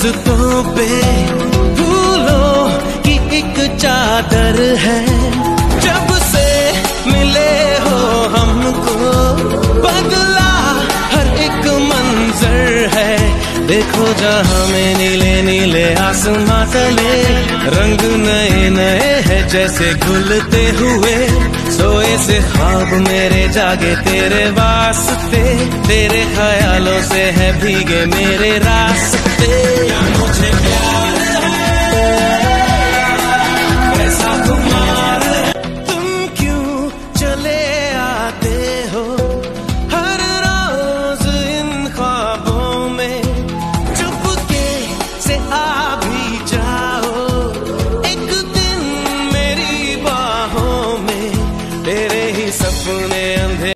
रास्तों पे फूलों की एक चादर है। जब से मिले हो हमको बदला हर एक मंजर है। देखो जहां में नीले नीले आसमां तले रंग नए नए हैं जैसे घुलते हुए। सोए से ख्वाब मेरे जागे तेरे वास्ते, तेरे ख्यालों से है भीगे मेरे रास्ते।